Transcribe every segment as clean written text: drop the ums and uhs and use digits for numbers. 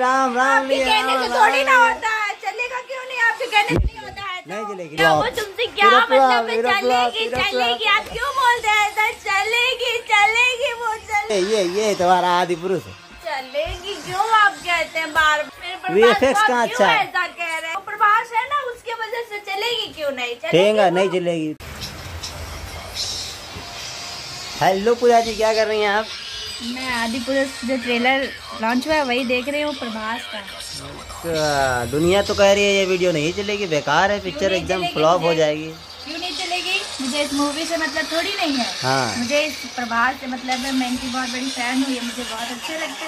राम राम आपके कहने से थोड़ी ना होता है, चलेगा क्यों नहीं? आपके कहने से नहीं होता है नहीं चलेगी। वो तुमसे क्या मतलब है? चलेगी चलेगी, आप क्यों बोलते हैं ऐसा? चलेगी चलेगी, वो चलेगी। ये तुम्हारा आदि पुरुष चलेगी क्यों आप कहते हैं बार? VFX का अच्छा है। ऐसा कह रहे हैं प्रभास है ना, उसके वजह से चलेगी क्यों नहीं? ठेंगा नहीं चलेगी। हेलो पूजा जी, क्या कर रही हैं आप? मैं आदि पुरुष जो ट्रेलर लॉन्च हुआ है वही देख रही हूँ, प्रभास का। दुनिया तो कह रही है ये वीडियो नहीं चलेगी, बेकार है, पिक्चर एकदम फ्लॉप हो जाएगी। क्यों नहीं चलेगी? मुझे इस मूवी से मतलब थोड़ी नहीं है। हाँ। मुझे इस प्रभास से मतलब है, मैं इनकी बहुत बड़ी फैन हूँ, ये मुझे बहुत अच्छे लगते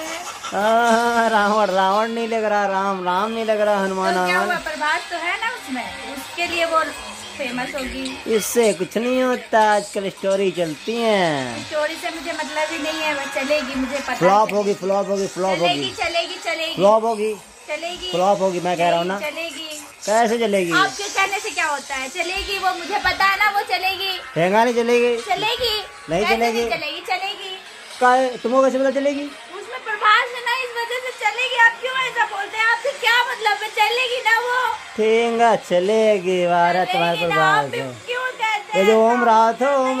हैं। रावण नहीं लग रहा, राम नहीं लग रहा, हनुमान तो क्या हुआ, प्रभास तो है ना उसमें, उसके लिए वो फेमस होगी। इससे कुछ नहीं होता, आजकल स्टोरी चलती है। स्टोरी से मुझे मतलब ही नहीं है, वो चलेगी, मुझे पता। फ्लॉप होगी, फ्लॉप होगी, फ्लॉप होगी, चलेगी चलेगी, फ्लॉप होगी, चलेगी, फ्लॉप होगी, मैं कह रहा हूँ ना। चलेगी। कैसे चलेगी? आपके कहने से क्या होता है? चलेगी, वो मुझे पता है ना, वो चलेगी। ठेंगा नहीं चलेगी। चलेगी नहीं चलेगी, चलेगी चलेगी। तुमको कैसे पता चलेगी? उसमें प्रभास है ना, इस वजह से चलेगी। आप क्यों ऐसा बोलते हैं? आपसे क्या मतलब है? चलेगी ना वो। ठेंगा चलेगी, भारत तुम्हारे प्रभास है। क्यों कहते ये जो ओम रावत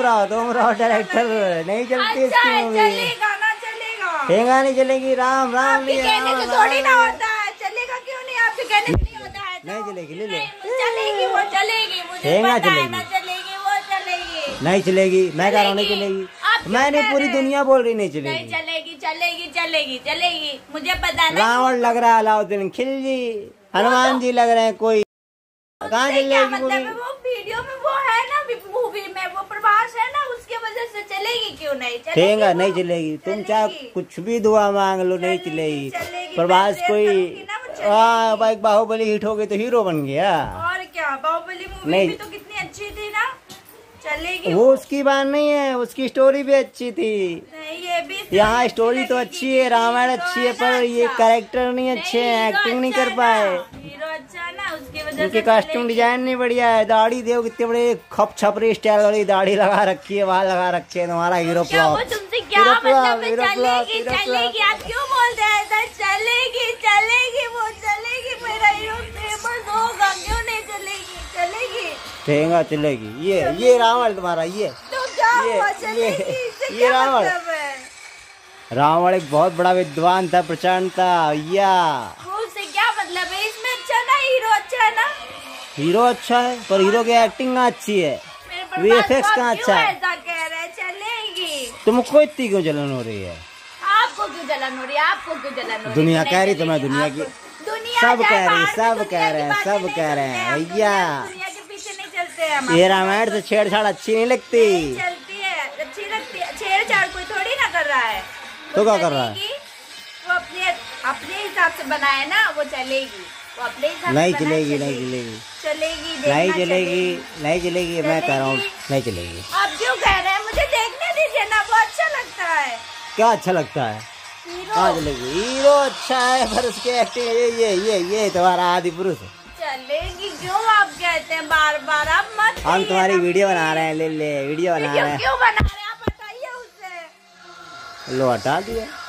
डायरेक्टर नहीं चलती इसकी मूवी। चलेगा ना, चलेगा। ठेंगा नहीं चलेगी, राम कहने से थोड़ी ना होता है, चलेगा क्यों नहीं? आपके कहने से नहीं होता है। नहीं चलेगी, ले ले। चलेगी, वो चलेगी, मुझे ठेंगा पता है चलेगी। ना, चलेगी, वो चलेगी। नहीं चलेगी, मैं कह रहा हूँ नहीं चलेगी। मैंने पूरी दुनिया बोल रही नहीं नहीं चलेगी। चलेगी चलेगी चलेगी चलेगी, मुझे पता है ना। रावण लग रहा है अलाउद्दीन खिलजी, हनुमान जी लग रहे हैं, कोई कहाँ चलेगी मतलब मूवी? वो वीडियो में वो है ना, मूवी में वो प्रभास है ना, उसके वजह से चलेगी क्यों नहीं? ठेंगा नहीं चलेगी, तुम चाहे कुछ भी दुआ मांग लो, नहीं चलेगी। प्रभास कोई भाई, बाहुबली हिट हो गई तो हीरो बन गया। और क्या, बाहुबली मूवी भी तो कितनी अच्छी थी ना, चलेगी। वो उसकी बात नहीं है, उसकी स्टोरी भी अच्छी थी। नहीं, ये भी यहाँ स्टोरी तो अच्छी है, रामायण अच्छी है, पर ये कैरेक्टर नहीं अच्छे हैं, एक्टिंग नहीं कर पाए। हीरो अच्छा ना, उसकी वजह से उनके कॉस्ट्यूम डिजाइन नहीं बढ़िया है। दाढ़ी देखो कितने बड़े खप छपरी स्टाइल वाली दाढ़ी लगा रखी है, वहाँ लगा रखे है। तुम्हारा हीरो फ्लॉप। तुमसे क्या मतलब है? चलेगी चलेगी, आप क्यों बोलते हैं ऐसा? चलेगी चलेगी, वो चलेगी, मेरा हीरो फेमस होगा, क्यों नहीं चलेगी? चलेगी, ठेंगा चलेगी। ये रावण तुम्हारा, ये तो क्या हुआ? चलेगी, इससे क्या रावण मतलब है? रावण एक बहुत बड़ा विद्वान था, प्रचंड था भैया। उससे क्या मतलब है? इसमें अच्छा ना, हीरो अच्छा है ना। हीरो अच्छा है, पर हीरो की एक्टिंग अच्छी है, VFX का अच्छा है। ऐसा कह रहे हैं चलेगी। तुमको इतनी क्यों जलन हो रही है? आपको क्यों जलन हो रही है? आपको क्यों जलन हो रही है? दुनिया कह रही तो मैं दुनिया की सब कह रहे हैं, सब कह रहे हैं, सब कह रहे हैं भैया। दुनिया के पीछे नहीं चलते हैं। ये रामायण से छेड़छाड़ अच्छी नहीं लगती। चलती है, अच्छी लगती है। छेड़छाड़ कोई थोड़ी ना कर रहा है। तो क्या कर रहा है? वो अपने हिसाब से बनाए ना, वो चलेगी। वो अपने हिसाब से नहीं चलेगी, नहीं चलेगी, चलेगी, नहीं चलेगी, नहीं चलेगी, मैं कह रहा हूँ नहीं चलेगी। आप क्यों कह रहे हैं? मुझे देखने दीजिए ना, वो अच्छा लगता है। क्या अच्छा लगता है? कहाँ चलेगी? हीरो अच्छा है, पर उसकी एक्टिंग ये तुम्हारा आदि पुरुष है। चलेगी क्यों आप कहते हैं बार बार? आप मत। हम तुम्हारी वीडियो बना रहे हैं, ले वीडियो बना रहे हैं। क्यों बना रहे हैं? आप बताइए उससे। लो हटा दिया।